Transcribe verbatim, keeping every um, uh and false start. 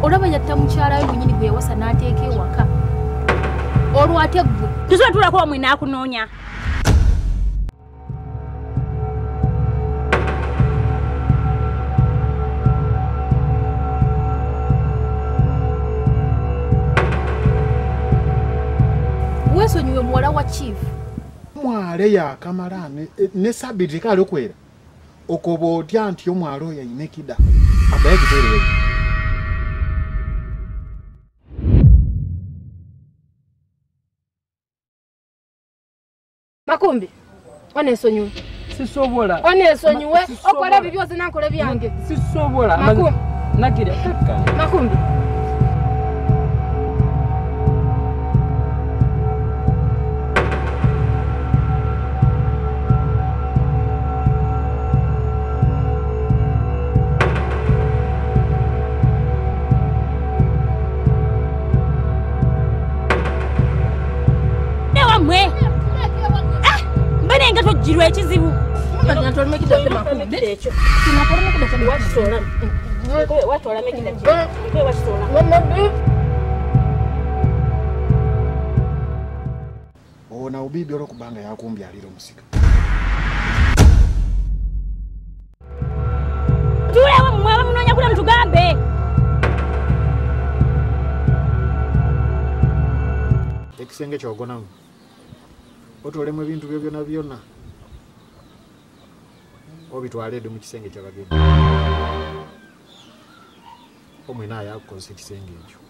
olaba yatta mukyala we mwenyini gwe yawasa n'ateeka ewaka olwo ate ggwe tusobola tulako omwe n'akunoonya. weesonyiwe muwala wa chief mwale yakamala ne, ne sabiti kale okwera okoba otya nti omwalo oyo ayina ekida abaye kitereere Makumbi oneesonyiwe sisobola oneesonyiwe okola bibyoze nankola byange sisobola Makumbi nakira kaka Makumbi jirwe ekizibu manya ntoli mekida te Makumbi ekyo tunakora mekida te wakisola kwe watola mekida kwe wakisola ona ubibi olwokubanga yakumbyalira omusika tulewo mwaba munonya kula mutugambe ekisenge kyogonamu otolemu ebintu byo byona byona obitwale edde mu kisenge ky'abagenyi omwe naye akukozesa ekisenge ekyo